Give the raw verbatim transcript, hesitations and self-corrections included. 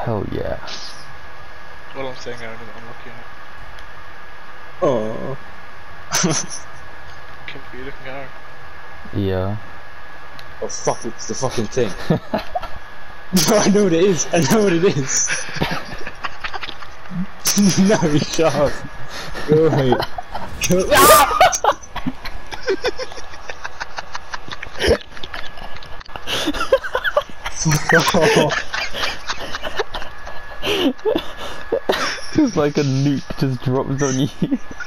Hell yeah. All I'm saying, Aaron, is I'm looking at. Oh. Can be looking at Aaron. Yeah. Oh fuck, it's the fucking thing. No, I know what it is. I know what it is. No, shut up. Go away. Go ah! It's like a nuke just drops on you.